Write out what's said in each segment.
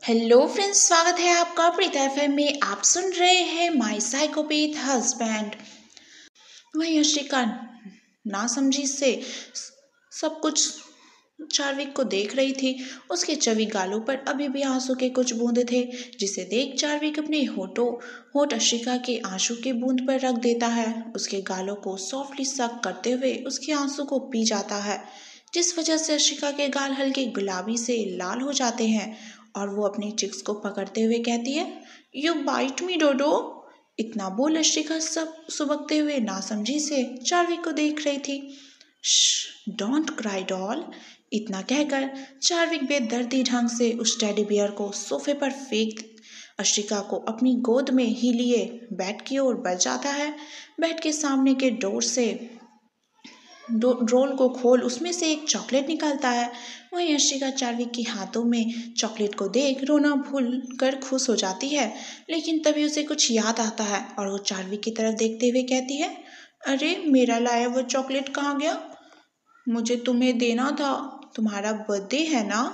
Hello friends, स्वागत है आपका प्रीता एफएम में। आप सुन रहे हैं माय साइकोपैथ हस्बैंड। वहीं अशिका नासमझी से सब कुछ चार्विक को देख रही थी। उसके चवी गालों पर अभी भी आंसू के कुछ बूंद थे, जिसे देख चार्विक अपने होठ अशिका के आंसू के बूंद पर रख देता है। उसके गालों को सॉफ्टली सक करते हुए उसके आंसू को पी जाता है, जिस वजह से अशिका के गाल हल्के गुलाबी से लाल हो जाते हैं और वो अपनी चिक्स को पकड़ते हुए कहती है, यू बाइट मी डोडो। इतना बोल अशिका सब सुबकते हुए नासमझी से चार्विक को देख रही थी। Don't cry doll. इतना कहकर चार्विक बेदर्दी ढंग से उस टेडी बियर को सोफे पर फेंक अशिका को अपनी गोद में ही लिए बेड की ओर बढ़ जाता है। बेड के सामने के डोर से रोल को खोल उसमें से एक चॉकलेट निकालता है। वहीं अशिका चार्विक के हाथों में चॉकलेट को देख रोना भूल कर खुश हो जाती है, लेकिन तभी उसे कुछ याद आता है और वो चार्विक की तरफ देखते हुए कहती है, अरे मेरा लाया वो चॉकलेट कहाँ गया? मुझे तुम्हें देना था, तुम्हारा बर्थडे है ना।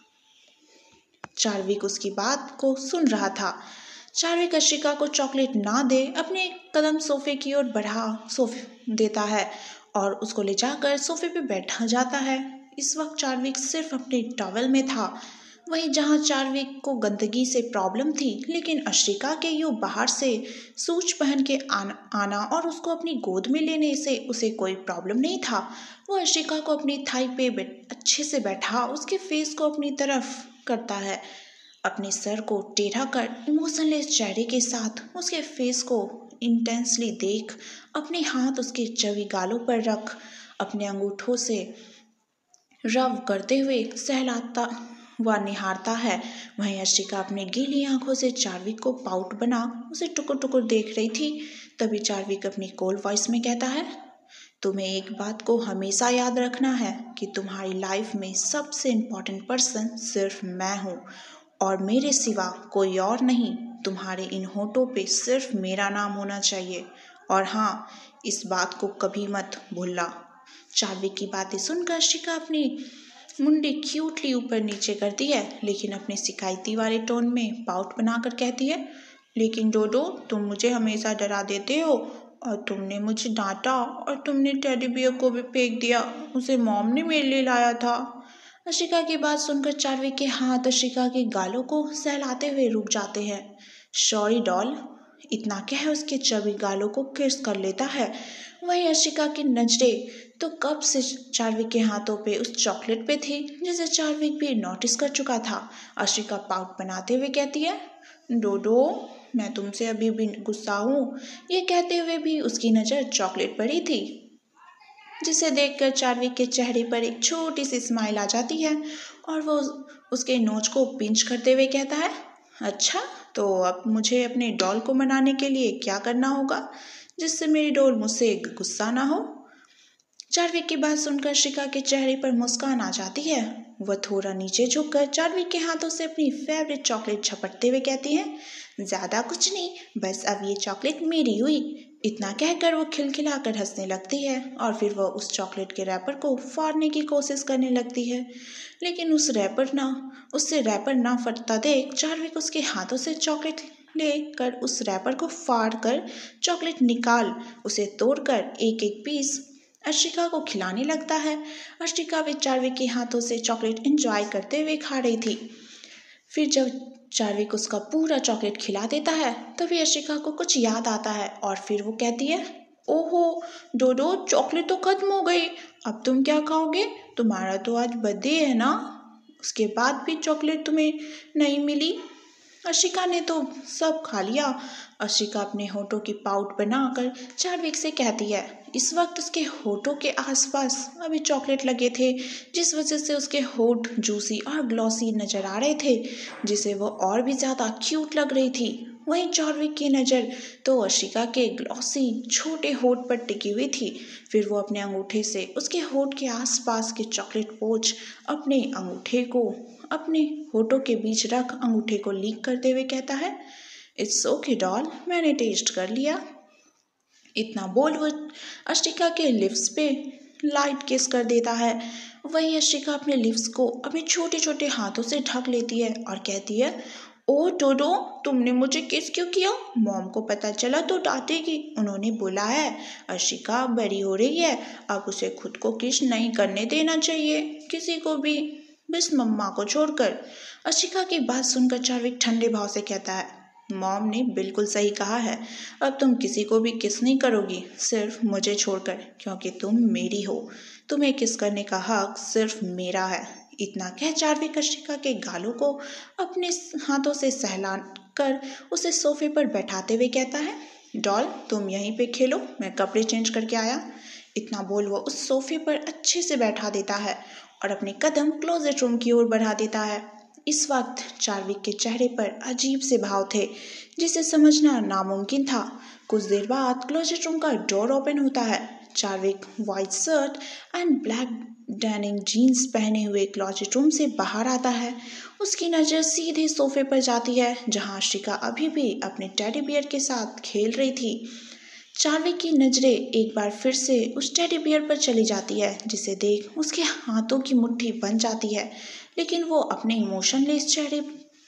चार्विक उसकी बात को सुन रहा था। चार्विक अशिका को चॉकलेट ना दे अपने कदम सोफे की ओर बढ़ा सोफे देता है और उसको ले जाकर सोफे पे बैठा जाता है। इस वक्त चार्विक सिर्फ अपने टॉवेल में था। वहीं जहां चार्विक को गंदगी से प्रॉब्लम थी, लेकिन अशिका के यूं बाहर से सूट पहन के आना और उसको अपनी गोद में लेने से उसे कोई प्रॉब्लम नहीं था। वो अशिका को अपनी थाई पे अच्छे से बैठा उसके फेस को अपनी तरफ करता है, अपने सर को टेढ़ा कर इमोशनलेस चेहरे के साथ उसके फेस को इंटेंसली देख अपने हाथ उसके चवी गालों पर रख अपने अंगूठों से रब करते हुए सहलाता व निहारता है। वहीं अशिका अपनी गीली आंखों से चार्विक को पाउट बना उसे टुकुर टुकुर देख रही थी। तभी चार्विक अपनी कोल्ड वॉइस में कहता है, तुम्हें एक बात को हमेशा याद रखना है कि तुम्हारी लाइफ में सबसे इम्पोर्टेंट पर्सन सिर्फ मैं हूँ और मेरे सिवा कोई और नहीं। तुम्हारे इन होठों पे सिर्फ मेरा नाम होना चाहिए और हाँ, इस बात को कभी मत भूलना। चार्विक की बातें सुनकर अशिका अपनी मुंडी क्यूटली ऊपर नीचे करती है, लेकिन अपने शिकायती वाले टोन में पाउट बनाकर कहती है, लेकिन डोडो तुम मुझे हमेशा डरा देते हो और तुमने मुझे डांटा और तुमने टेडी बियर को भी फेंक दिया, उसे मॉम ने मेरे लिए लाया था। अशिका की बात सुनकर चार्विक के हाथ अशिका के गालों को सहलाते हुए रुक जाते हैं। Sorry doll. इतना कह उसके चबी गालों को किस कर लेता है। वहीं अशिका की नजरें तो कब से चार्विक के हाथों पे उस चॉकलेट पे थी, जिसे चार्विक भी नोटिस कर चुका था। अशिका पाउट बनाते हुए कहती है, डोडो मैं तुमसे अभी भी गुस्सा हूँ। ये कहते हुए भी उसकी नज़र चॉकलेट पर ही थी, जिसे देखकर चार्विक के चेहरे पर एक छोटी सी स्माइल आ जाती है और वो उसके नोच को पिंच करते हुए कहता है, अच्छा तो अब मुझे अपने डॉल को मनाने के लिए क्या करना होगा जिससे मेरी डॉल मुझसे गुस्सा ना हो। चार्विक की बात सुनकर शिका के चेहरे पर मुस्कान आ जाती है। वह थोड़ा नीचे झुककर चार्विक के हाथों से अपनी फेवरेट चॉकलेट झपटते हुए कहती है, ज्यादा कुछ नहीं, बस अब ये चॉकलेट मेरी हुई। इतना कहकर वो खिलखिलाकर हंसने लगती है और फिर वह उस चॉकलेट के रैपर को फाड़ने की कोशिश करने लगती है, लेकिन उससे रैपर ना फटता देख चार्विक उसके हाथों से चॉकलेट लेकर उस रैपर को फाड़ कर चॉकलेट निकाल उसे तोड़कर एक एक पीस अशिका को खिलाने लगता है। अशिका भी चार्विक के हाथों से चॉकलेट एंजॉय करते हुए खा रही थी। फिर जब चार्विक उसका पूरा चॉकलेट खिला देता है, तभी अशिका को कुछ याद आता है और फिर वो कहती है, ओहो डोडो चॉकलेट तो खत्म हो गई, अब तुम क्या खाओगे? तुम्हारा तो आज बर्थडे है ना, उसके बाद भी चॉकलेट तुम्हें नहीं मिली। अशिका ने तो सब खा लिया। अशिका अपने होठों की पाउट बनाकर चार्विक से कहती है, इस वक्त उसके होठों के आसपास अभी चॉकलेट लगे थे, जिस वजह से उसके होठ जूसी और ग्लॉसी नजर आ रहे थे, जिसे वो और भी ज़्यादा क्यूट लग रही थी। वहीं चार्विक की नज़र तो अशिका के ग्लॉसी छोटे होठ पर टिकी हुई थी। फिर वो अपने अंगूठे से उसके होठ के आसपास के चॉकलेट पोंछ अपने अंगूठे को अपने होठों के बीच रख अंगूठे को लीक करते हुए कहता है, इट्स ओके डॉल, मैंने टेस्ट कर लिया। इतना बोल वो अशिका के लिप्स पे लाइट किस कर देता है। वहीं अशिका अपने लिप्स को अपने छोटे छोटे हाथों से ढक लेती है और कहती है, ओ टोडो, तुमने मुझे किस क्यों किया? मॉम को पता चला तो डांटेगी। उन्होंने बोला है अशिका बड़ी हो रही है, अब उसे खुद को किस नहीं करने देना चाहिए, किसी को भी, बस मम्मा को छोड़कर। अशिका की बात सुनकर चार्विक ठंडे भाव से कहता है, मॉम ने बिल्कुल सही कहा है, अब तुम किसी को भी किस नहीं करोगी, सिर्फ मुझे छोड़कर, क्योंकि तुम मेरी हो। तुम्हें किस करने का हक सिर्फ मेरा है। इतना कह चार्विक अशिका के गालों को अपने हाथों से सहला कर उसे सोफे पर बैठाते हुए कहता है, डॉल तुम यहीं पे खेलो, मैं कपड़े चेंज करके आया। इतना बोल वो उस सोफे पर अच्छे से बैठा देता है और अपने कदम क्लोजेट रूम की ओर बढ़ा देता है। इस वक्त चार्विक के चेहरे पर अजीब से भाव थे जिसे समझना नामुमकिन था। कुछ देर बाद क्लोजेट रूम का डोर ओपन होता है। Charvik white shirt and black denim jeans पहने हुए क्लोजेट रूम से बाहर आता है। उसकी नज़र सीधे सोफे पर जाती है जहां अशिका अभी भी अपने टेडी बियर के साथ खेल रही थी। चार्विक की नज़रें एक बार फिर से उस टेडी बियर पर चली जाती है जिसे देख उसके हाथों की मुट्ठी बन जाती है, लेकिन वो अपने इमोशनलेस चेहरे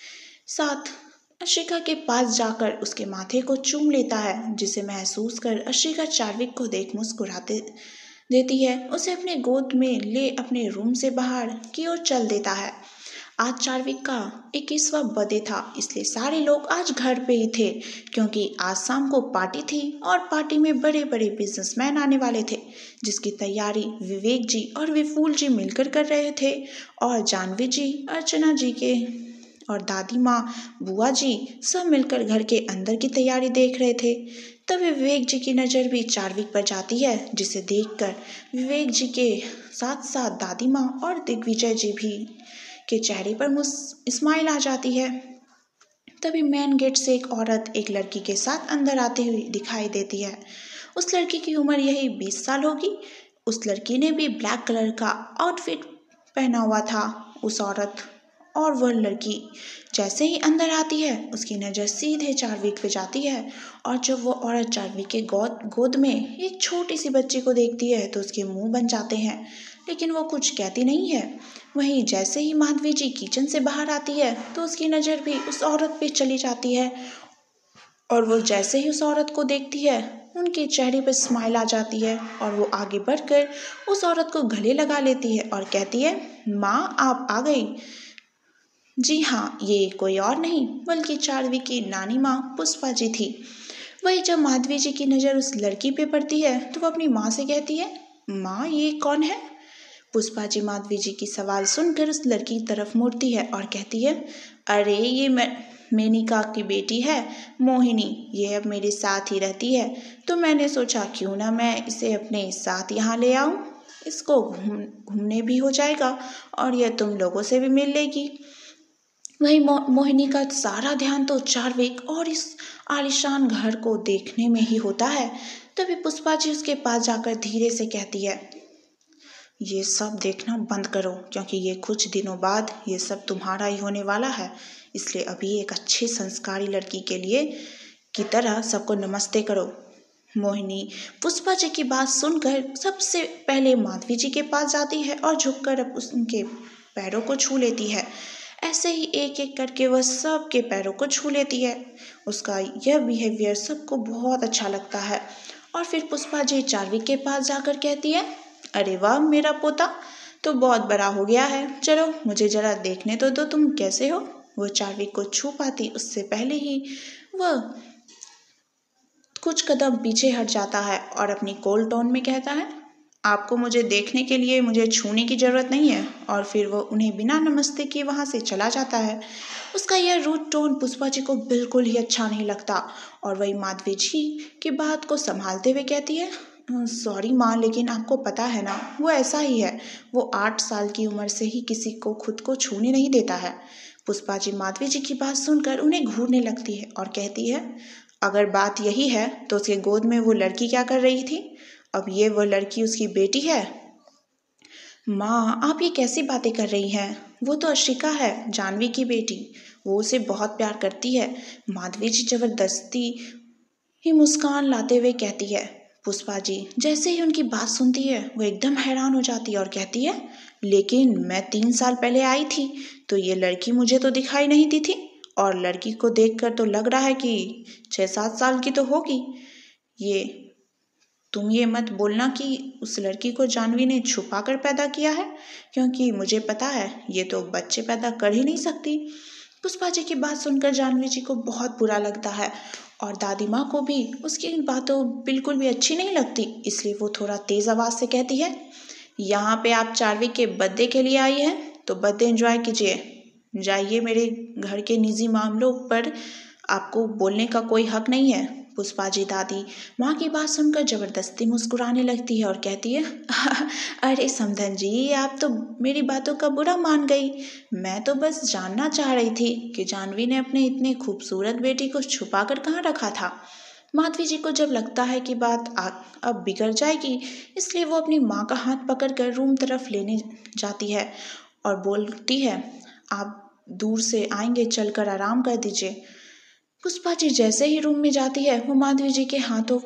साथ अशिका के पास जाकर उसके माथे को चूम लेता है, जिसे महसूस कर अशिका चार्विक को देख मुस्कुराते देती है। उसे अपने गोद में ले अपने रूम से बाहर की ओर चल देता है। आज चार्विक का 21वां बर्थडे था, इसलिए सारे लोग आज घर पे ही थे क्योंकि आज शाम को पार्टी थी और पार्टी में बड़े बड़े बिजनेसमैन आने वाले थे, जिसकी तैयारी विवेक जी और विपुल जी मिलकर कर रहे थे और जानवी जी, अर्चना जी के और दादी माँ, बुआ जी सब मिलकर घर के अंदर की तैयारी देख रहे थे। तभी विवेक जी की नज़र भी चार्विक पर जाती है, जिसे देखकर विवेक जी के साथ साथ दादी माँ और दिग्विजय जी भी के चेहरे पर स्माइल आ जाती है। तभी मेन गेट से एक औरत एक लड़की के साथ अंदर आती हुई दिखाई देती है। उस लड़की की उम्र यही 20 साल होगी। उस लड़की ने भी ब्लैक कलर का आउटफिट पहना हुआ था। उस औरत और वह लड़की जैसे ही अंदर आती है उसकी नज़र सीधे चार्विक पे जाती है और जब वो औरत चार्विक के गोद में एक छोटी सी बच्ची को देखती है तो उसके मुंह बन जाते हैं, लेकिन वो कुछ कहती नहीं है। वहीं जैसे ही माधवी जी किचन से बाहर आती है तो उसकी नज़र भी उस औरत पे चली जाती है और वो जैसे ही उस औरत को देखती है उनके चेहरे पर स्माइल आ जाती है और वो आगे बढ़कर उस औरत को गले लगा लेती है और कहती है, माँ आप आ गई। जी हाँ, ये कोई और नहीं बल्कि चार्विक की नानी माँ पुष्पा जी थी। वही जब माधवी जी की नज़र उस लड़की पे पड़ती है तो वो अपनी माँ से कहती है, माँ ये कौन है? पुष्पा जी माधवी जी की सवाल सुनकर उस लड़की की तरफ मुड़ती है और कहती है, अरे ये मेनिका की बेटी है मोहिनी, ये अब मेरे साथ ही रहती है, तो मैंने सोचा क्यों ना मैं इसे अपने साथ यहाँ ले आऊँ, इसको घूमने भी हो जाएगा और यह तुम लोगों से भी मिल लेगी। वहीं मोहिनी का सारा ध्यान तो चार्विक और इस आलीशान घर को देखने में ही होता है। तभी पुष्पा जी उसके पास जाकर धीरे से कहती है, ये सब देखना बंद करो क्योंकि ये कुछ दिनों बाद ये सब तुम्हारा ही होने वाला है, इसलिए अभी एक अच्छी संस्कारी लड़की के लिए की तरह सबको नमस्ते करो। मोहिनी पुष्पा जी की बात सुनकर सबसे पहले माधवी जी के पास जाती है और झुककर उनके पैरों को छू लेती है। ऐसे ही एक एक करके वह सबके पैरों को छू लेती है। उसका यह बिहेवियर सबको बहुत अच्छा लगता है और फिर पुष्पा जी चार्विक के पास जाकर कहती है, अरे वाह मेरा पोता तो बहुत बड़ा हो गया है, चलो मुझे जरा देखने तो दो तुम कैसे हो। वो चार्विक को छू पाती उससे पहले ही वह कुछ कदम पीछे हट जाता है और अपनी कोल्ड टोन में कहता है, आपको मुझे देखने के लिए मुझे छूने की ज़रूरत नहीं है, और फिर वो उन्हें बिना नमस्ते किए वहाँ से चला जाता है। उसका यह रूड टोन पुष्पा जी को बिल्कुल ही अच्छा नहीं लगता और वही माधवी जी की बात को संभालते हुए कहती है, सॉरी माँ, लेकिन आपको पता है ना वो ऐसा ही है, वो 8 साल की उम्र से ही किसी को खुद को छूने नहीं देता है। पुष्पा जी माधवी जी की बात सुनकर उन्हें घूरने लगती है और कहती है, अगर बात यही है तो उसके गोद में वो लड़की क्या कर रही थी? अब ये वो लड़की उसकी बेटी है? माँ आप ये कैसी बातें कर रही हैं? वो तो अशिका है, जानवी की बेटी, वो उसे बहुत प्यार करती है। माधवी जी जबरदस्ती ही मुस्कान लाते हुए कहती है। पुष्पा जी जैसे ही उनकी बात सुनती है वो एकदम हैरान हो जाती है और कहती है, लेकिन मैं 3 साल पहले आई थी तो ये लड़की मुझे तो दिखाई नहीं दी थी, और लड़की को देखकर तो लग रहा है कि 6-7 साल की तो होगी। ये तुम ये मत बोलना कि उस लड़की को जाह्नवी ने छुपा कर पैदा किया है, क्योंकि मुझे पता है ये तो बच्चे पैदा कर ही नहीं सकती। पुष्पा जी की बात सुनकर जाह्नवी जी को बहुत बुरा लगता है, और दादी माँ को भी उसकी बातों बिल्कुल भी अच्छी नहीं लगती। इसलिए वो थोड़ा तेज़ आवाज़ से कहती है, यहाँ पे आप चार्वी के बर्थडे के लिए आई हैं तो बर्थडे एंजॉय कीजिए, जाइए, मेरे घर के निजी मामलों पर आपको बोलने का कोई हक नहीं है। पुष्पा जी दादी माँ की बात सुनकर जबरदस्ती मुस्कुराने लगती है और कहती है, अरे समधन जी, आप तो मेरी बातों का बुरा मान गई। मैं तो बस जानना चाह रही थी कि जाह्नवी ने अपने इतने खूबसूरत बेटी को छुपा कर कहाँ रखा था। माधवी जी को जब लगता है कि बात अब बिगड़ जाएगी, इसलिए वो अपनी माँ का हाथ पकड़कर रूम तरफ लेने जाती है और बोलती है, आप दूर से आएंगे, चलकर आराम कर दीजिए। पुष्पा जी जैसे ही रूम में जाती है, वो माधवी जी के हाथों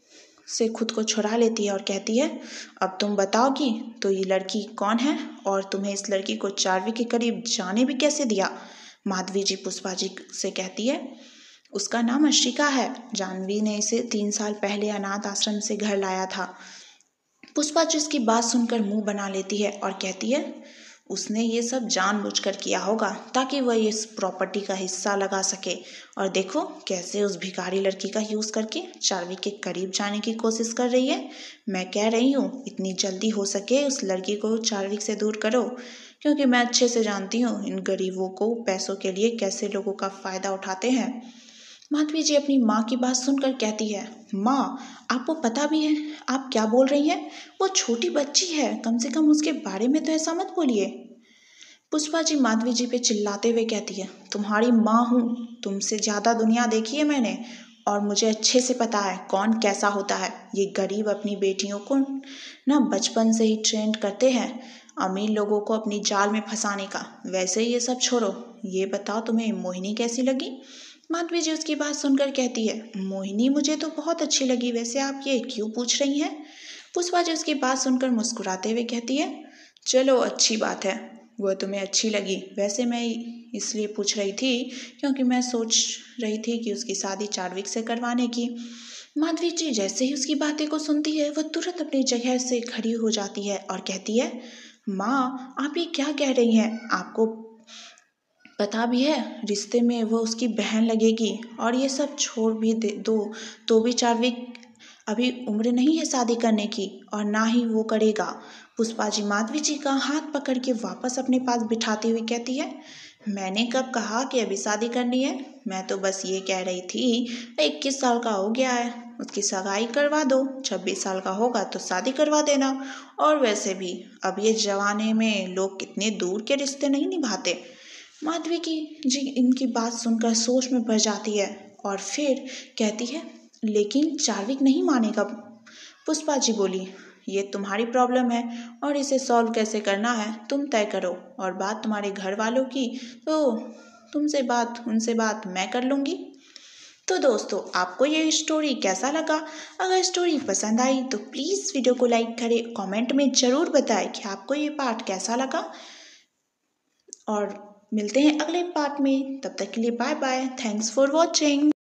से खुद को छुड़ा लेती है और कहती है, अब तुम बताओगी तो ये लड़की कौन है, और तुम्हें इस लड़की को चार्वी के करीब जाने भी कैसे दिया। माधवी जी पुष्पा जी से कहती है, उसका नाम अशिका है। जाह्नवी ने इसे 3 साल पहले अनाथ आश्रम से घर लाया था। पुष्पा जी इसकी बात सुनकर मुंह बना लेती है और कहती है, उसने ये सब जानबूझकर किया होगा ताकि वह इस प्रॉपर्टी का हिस्सा लगा सके, और देखो कैसे उस भिखारी लड़की का यूज़ करके चार्वी के करीब जाने की कोशिश कर रही है। मैं कह रही हूँ इतनी जल्दी हो सके उस लड़की को चार्वी से दूर करो, क्योंकि मैं अच्छे से जानती हूँ इन गरीबों को पैसों के लिए कैसे लोगों का फ़ायदा उठाते हैं। माधवी जी अपनी माँ की बात सुनकर कहती है, माँ, आपको पता भी है आप क्या बोल रही हैं। वो छोटी बच्ची है, कम से कम उसके बारे में तो ऐसा मत बोलिए। पुष्पा जी माधवी जी पे चिल्लाते हुए कहती है, तुम्हारी माँ हूँ, तुमसे ज़्यादा दुनिया देखी है मैंने, और मुझे अच्छे से पता है कौन कैसा होता है। ये गरीब अपनी बेटियों को ना बचपन से ही ट्रेंड करते हैं अमीर लोगों को अपनी जाल में फंसाने का। वैसे ये सब छोड़ो, ये बताओ तुम्हें मोहिनी कैसी लगी। माधवी जी उसकी बात सुनकर कहती है, मोहिनी मुझे तो बहुत अच्छी लगी, वैसे आप ये क्यों पूछ रही हैं। पुष्पा जी उसकी बात सुनकर मुस्कुराते हुए कहती है, चलो अच्छी बात है, वह तुम्हें अच्छी लगी। वैसे मैं इसलिए पूछ रही थी क्योंकि मैं सोच रही थी कि उसकी शादी चार्विक से करवाने की। माधवी जी जैसे ही उसकी बातें को सुनती है, वह तुरंत अपनी जगह से खड़ी हो जाती है और कहती है, माँ, आप ये क्या कह रही हैं। आपको पता भी है रिश्ते में वो उसकी बहन लगेगी, और ये सब छोड़ भी दे दो तो भी चार्विक अभी उम्र नहीं है शादी करने की, और ना ही वो करेगा। पुष्पा जी माधवी जी का हाथ पकड़ के वापस अपने पास बिठाते हुए कहती है, मैंने कब कहा कि अभी शादी करनी है। मैं तो बस ये कह रही थी 21 साल का हो गया है, उसकी सगाई करवा दो, 26 साल का होगा तो शादी करवा देना। और वैसे भी अब ये जमाने में लोग कितने दूर के रिश्ते नहीं निभाते। माधवी की जी इनकी बात सुनकर सोच में पड़ जाती है और फिर कहती है, लेकिन चार्विक नहीं मानेगा। पुष्पा जी बोली, ये तुम्हारी प्रॉब्लम है और इसे सॉल्व कैसे करना है तुम तय करो, और बात तुम्हारे घर वालों की तो उनसे बात मैं कर लूँगी। तो दोस्तों, आपको ये स्टोरी कैसा लगा। अगर स्टोरी पसंद आई तो प्लीज़ वीडियो को लाइक करें, कमेंट में ज़रूर बताएं कि आपको ये पार्ट कैसा लगा, और मिलते हैं अगले पार्ट में। तब तक के लिए bye bye, thanks for watching.